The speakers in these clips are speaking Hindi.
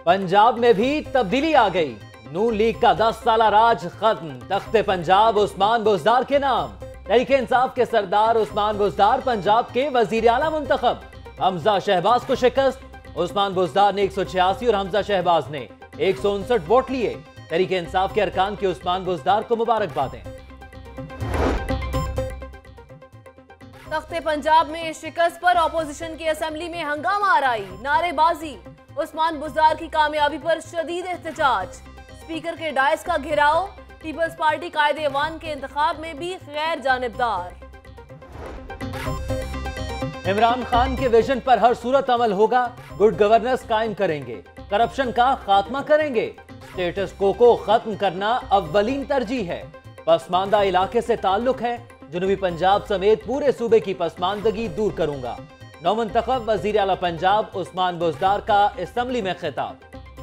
पंजाब में भी तब्दीली आ गई। नून लीग का 10 साला राज खत्म। तख्ते पंजाब उस्मान बुज़दार के नाम। तहरीके इंसाफ के सरदार उस्मान बुज़दार पंजाब के वजीर आला मुंतखब। हमजा शहबाज को शिकस्त। उस्मान बुज़दार ने 186 और हमजा शहबाज ने 159 वोट लिए। तहरीके इंसाफ के अरकान के उस्मान बुज़दार को मुबारकबादें। तख्ते पंजाब में शिकस्त पर ऑपोजिशन की असेंबली में हंगामा आराई, नारेबाजी। उस्मान बुज़दार की कामयाबी पर शदीद एहतजाज। स्पीकर के डायस का घेराव। पीपल्स पार्टी कायदे-ए-वान के इंतखाब में भी गैर जानिबदार। इमरान खान के विजन पर हर सूरत अमल होगा। गुड गवर्नेंस कायम करेंगे। करप्शन का खात्मा करेंगे। स्टेटस को खत्म करना अव्वलीन तरजीह है। पसमानदा इलाके से ताल्लुक है। जनूबी पंजाब समेत पूरे सूबे की पसमानदगी दूर करूंगा। नौमुंतखब वजीर आला पंजाब उस्मान बुज़दार का असेंबली में खिताब।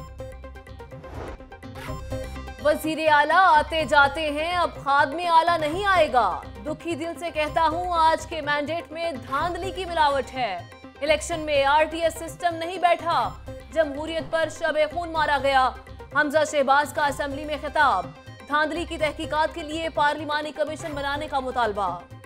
वजीर आला आते जाते हैं, अब खादमे आला नहीं आएगा। दुखी दिल से कहता हूं, आज के मैंडेट में धांधली की मिलावट है। इलेक्शन में आरटीएस सिस्टम नहीं बैठा। जमहूरियत पर शब खून मारा गया। हमजा शहबाज का असेंबली में खिताब। धांधली की तहकीकात के लिए पार्लिमानी कमीशन बनाने का मुतालबा।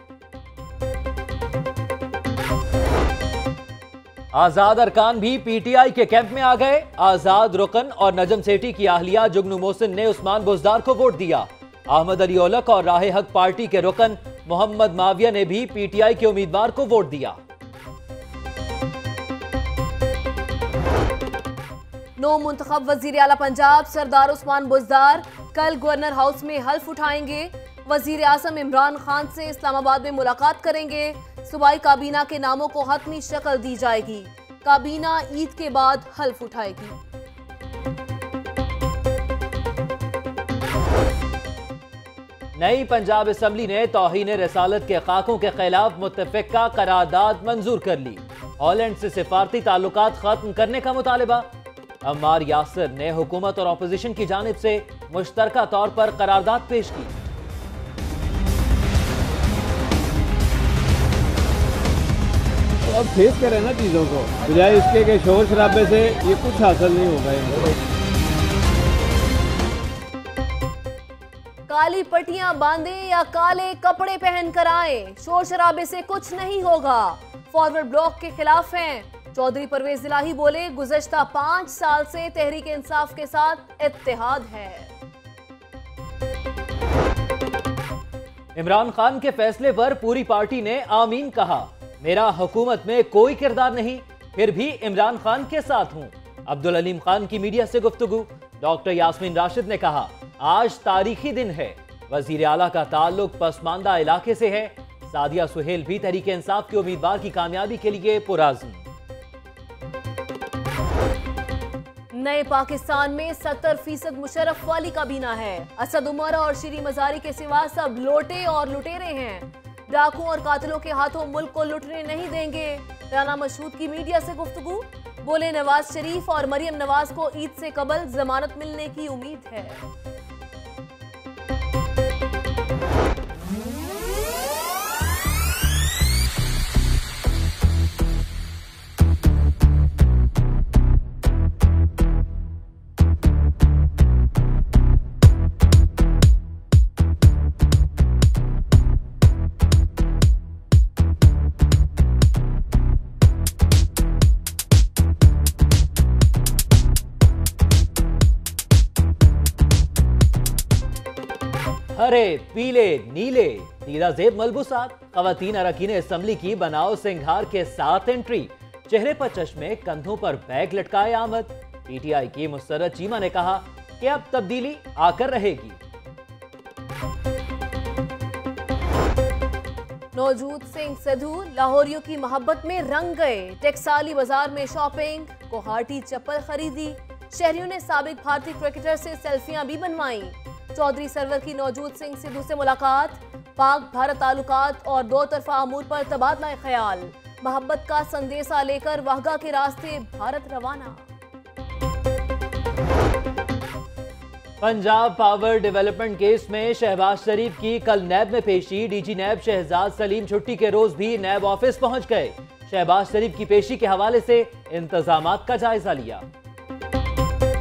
आजाद अरकान भी पीटीआई के कैंप में आ गए। आजाद रुकन और नजम सेठी की आहलिया जुगनू मोहसिन ने उस्मान बुज़दार को वोट दिया। अहमद अली ओलक और राहे हक पार्टी के रुकन मोहम्मद माविया ने भी पीटीआई के उम्मीदवार को वोट दिया। नौ मुंतखब वजीर आला पंजाब सरदार उस्मान बुज़दार कल गवर्नर हाउस में हल्फ उठाएंगे। वजीर आज़म इमरान खान से इस्लामाबाद में मुलाकात करेंगे। सूबाई काबीना के नामों को हतमी शक्ल दी जाएगी। काबीना ईद के बाद हल्फ उठाएगी। नई पंजाब असेंबली ने तौहीन रसालत के खाकों के खिलाफ मुत्तफ़िका करारदाद मंजूर कर ली। हॉलैंड से सिफारती ताल्लुकात खत्म करने का मुतालिबा। अम्मार यासिर ने हुकूमत और अपोजिशन की जानिब से मुश्तरका तौर पर करारदाद पेश की। तो अब फेस करें ना चीज़ों को, बजाय इसके के शोर शराबे से ये कुछ हासिल नहीं होगा। काली पट्टियां बांधे या काले कपड़े पहन कर आए, शोर शराबे से कुछ नहीं होगा। फॉरवर्ड ब्लॉक के खिलाफ हैं। चौधरी परवेज इलाही बोले, गुज़श्ता 5 साल से तहरीक इंसाफ के साथ इत्तेहाद है। इमरान खान के फैसले पर पूरी पार्टी ने आमीन कहा। मेरा हुकूमत में कोई किरदार नहीं, फिर भी इमरान खान के साथ हूं। अब्दुल अलीम खान की मीडिया से गुफ्तगू। डॉक्टर यास्मीन राशिद ने कहा, आज तारीखी दिन है। वजीर आला का ताल्लुक पसमानदा इलाके से है। सादिया सुहेल भी तहरीक इंसाफ के उम्मीदवार की कामयाबी के लिए पुराज़्म। नए पाकिस्तान में 70% मुशर्रफ वाली काबीना है। असद उमर और शीरी मजारी के सिवा सब लोटे और लुटेरे हैं। डाकू और कातिलों के हाथों मुल्क को लुटने नहीं देंगे। राना मशहूद की मीडिया से गुफ्तगू। बोले, नवाज शरीफ और मरियम नवाज को ईद से कबल जमानत मिलने की उम्मीद है। हरे, पीले, नीले, नीला जेब मलबूसात। खवातीन अरकान असेंबली की बनाओ सिंगार के साथ एंट्री। चेहरे पर चश्मे, कंधों पर बैग लटकाए आमद। पीटीआई की मुस्तरद चीमा ने कहा कि अब तब्दीली आकर रहेगी। नवजोत सिंह सिद्धू लाहौरियों की मोहब्बत में रंग गए। टेक्साली बाजार में शॉपिंग, कोहाटी चप्पल खरीदी। शहरियों ने साबिक भारतीय क्रिकेटर से सेल्फियां भी बनवाई। चौधरी सरवर की नवजोत सिंह सिद्धू से मुलाकात। पाक भारत ताल्लुकात और दो तरफा अमूर पर तबादला ख्याल। मोहब्बत का संदेशा लेकर वाहगा के रास्ते भारत रवाना। पंजाब पावर डेवलपमेंट केस में शहबाज शरीफ की कल नैब में पेशी। डीजी नैब शहजाद सलीम छुट्टी के रोज भी नैब ऑफिस पहुंच गए। शहबाज शरीफ की पेशी के हवाले से इंतजामात का जायजा लिया।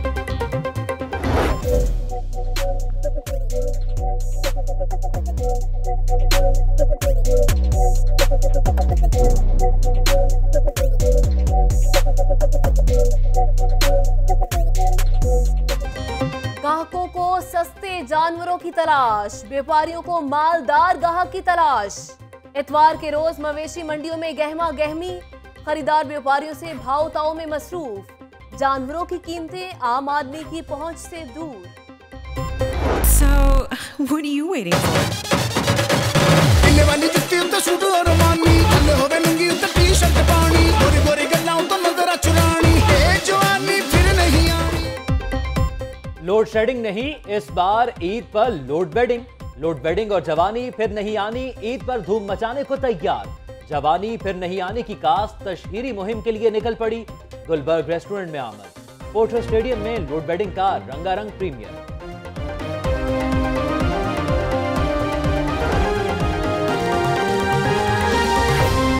ग्राहकों को सस्ते जानवरों की तलाश, व्यापारियों को मालदार गाहक की तलाश। इतवार के रोज मवेशी मंडियों में गहमा गहमी, खरीदार व्यापारियों से भाव ताव में मसरूफ। जानवरों की कीमतें आम आदमी की पहुंच से दूर। So, what are you waiting for? Load shedding नहीं, इस बार ईद पर लोड बेडिंग। लोड बेडिंग और जवानी फिर नहीं आनी, ईद पर धूम मचाने को तैयार। जवानी फिर नहीं आने की कास्ट तशहीरी मुहिम के लिए निकल पड़ी। गुलबर्ग रेस्टोरेंट में आमद। पोर्टो स्टेडियम में लोड बेडिंग का रंगारंग प्रीमियर।